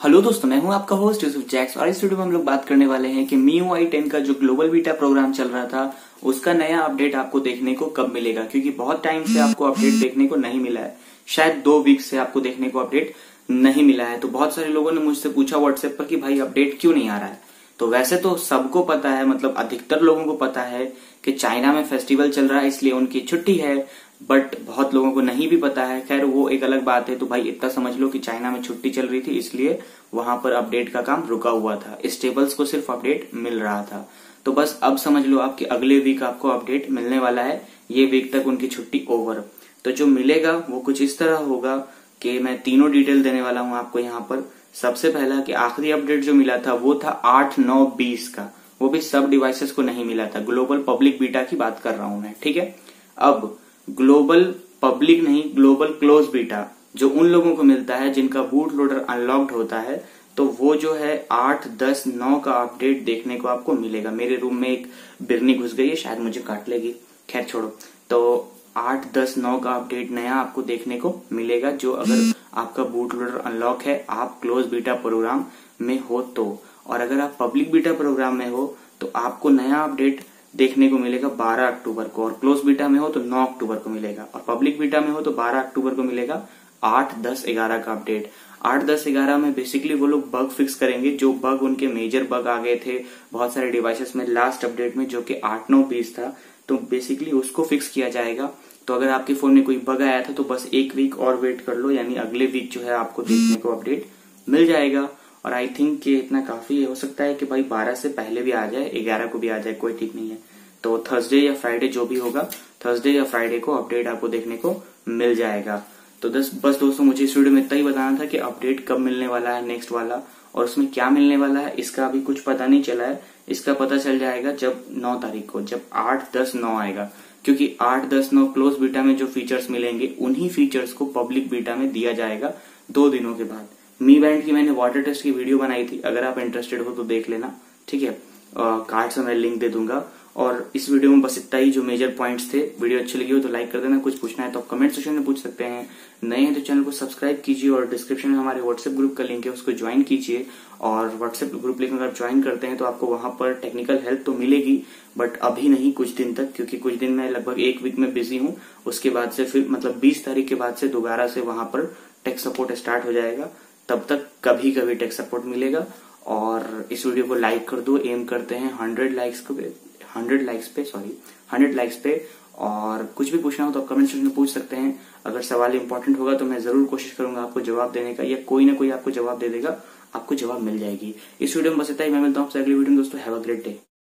Hello दोस्तों, मैं हूं आपका होस्ट यूसुफ जैक्स और इस वीडियो में हम लोग बात करने वाले हैं कि MIUI 10 का जो ग्लोबल बीटा प्रोग्राम चल रहा था उसका नया अपडेट आपको देखने को कब मिलेगा। क्योंकि बहुत टाइम से आपको अपडेट देखने को नहीं मिला है, शायद 2 वीक से आपको देखने को अपडेट नहीं मिला है। तो बहुत सारे लोगों ने मुझसे पूछा व्हाट्सएप पर कि भाई अपडेट क्यों नहीं आ रहा है। तो वैसे तो सबको पता है, मतलब अधिकतर लोगों को पता है कि चाइना में फेस्टिवल चल रहा है इसलिए उनकी छुट्टी है, बट बहुत लोगों को नहीं भी पता है। खैर वो एक अलग बात है। तो भाई इतना समझ लो कि चाइना में छुट्टी चल रही थी इसलिए वहां पर अपडेट का काम रुका हुआ था, स्टेबल्स को सिर्फ अपडेट मिल रहा था। तो बस अब समझ लो आप कि अगले वीक आपको अपडेट मिलने वाला है। ये वीक तक उनकी छुट्टी ओवर। तो जो मिलेगा वो कुछ इस तरह होगा कि मैं तीनों डिटेल देने वाला हूं आपको यहाँ पर। सबसे पहला कि आखिरी अपडेट जो मिला था वो था 8/9/20 का, वो भी सब डिवाइसेस को नहीं मिला था। ग्लोबल पब्लिक बीटा की बात कर रहा हूं मैं, ठीक है। अब ग्लोबल पब्लिक नहीं, ग्लोबल क्लोज बीटा जो उन लोगों को मिलता है जिनका बूट लोडर अनलॉक्ड होता है, तो वो जो है 8/10/9 का अपडेट देखने को आपको मिलेगा। मेरे रूम में एक बिरनी घुस गई है, शायद मुझे काट लेगी, खैर छोड़ो। तो 8/10/9 का अपडेट नया आपको देखने को मिलेगा, जो अगर आपका बूट लोडर अनलॉक है, आप क्लोज बीटा प्रोग्राम में हो तो। और अगर आप पब्लिक बीटा प्रोग्राम में हो तो आपको नया अपडेट देखने को मिलेगा 12 अक्टूबर को, और क्लोज बीटा में हो तो 9 अक्टूबर को मिलेगा, और पब्लिक बीटा में हो तो 12 अक्टूबर को मिलेगा 8/10/11 का अपडेट। 8/10/11 में बेसिकली वो लोग बग फिक्स करेंगे, जो बग उनके मेजर बग आ गए थे बहुत सारे डिवाइसेस में लास्ट अपडेट में, जो कि 8/9/20 था। तो बेसिकली उसको फिक्स किया जाएगा। तो अगर आपके फोन में कोई बग आया था तो बस एक वीक और वेट कर लो, यानी अगले वीक जो है आपको देखने को अपडेट मिल जाएगा। और आई थिंक कि इतना काफी हो सकता है कि भाई 12 से पहले भी आ जाए, 11 को भी आ जाए, कोई ठीक नहीं है। तो थर्सडे या फ्राइडे जो भी होगा, थर्सडे या फ्राइडे को अपडेट आपको देखने को मिल जाएगा। तो बस दोस्तों, मुझे इस वीडियो में इतना ही बताना था कि अपडेट कब मिलने वाला है नेक्स्ट वाला, और उसमें क्या मिलने वाला है इसका अभी कुछ पता नहीं चला है। इसका पता चल जाएगा जब 9 तारीख को, जब 8/10/9 आएगा। क्योंकि 8/10/9 क्लोज बीटा में जो फीचर्स मिलेंगे उन्हीं फीचर्स को पब्लिक बीटा में दिया जाएगा 2 दिनों के बाद। मी बैंड की मैंने वाटर टेस्ट की वीडियो बनाई थी, अगर आप इंटरेस्टेड हो तो देख लेना, ठीक है। कार्ड से मैं लिंक दे दूंगा। और इस वीडियो में बस इतना ही जो मेजर पॉइंट्स थे। वीडियो अच्छी लगी हो तो लाइक कर देना, कुछ पूछना है तो आप कमेंट सेक्शन में पूछ सकते हैं। नए हैं तो चैनल को सब्सक्राइब कीजिए, और डिस्क्रिप्शन में हमारे व्हाट्सएप ग्रुप का लिंक है, उसको ज्वाइन कीजिए। और व्हाट्सएप ग्रुप लिंक अगर ज्वाइन करते हैं तो आपको वहां पर टेक्निकल हेल्प तो मिलेगी, बट अभी नहीं, कुछ दिन तक, क्योंकि कुछ दिन में लगभग 1 वीक में बिजी हूँ। उसके बाद से फिर मतलब 20 तारीख के बाद से दोबारा से वहां पर टेक सपोर्ट स्टार्ट हो जाएगा। तब तक कभी कभी टेक सपोर्ट मिलेगा। और इस वीडियो को लाइक कर दो, एम करते हैं 100 लाइक्स पे। और कुछ भी पूछना हो तो आप कमेंट सेक्शन में पूछ सकते हैं। अगर सवाल इंपॉर्टेंट होगा तो मैं जरूर कोशिश करूंगा आपको जवाब देने का, या कोई ना कोई आपको जवाब दे देगा, आपको जवाब मिल जाएगी। इस वीडियो में बस इतना ही। मैं मिलता हूँ आपसे अगली वीडियो में दोस्तों। Have a great day.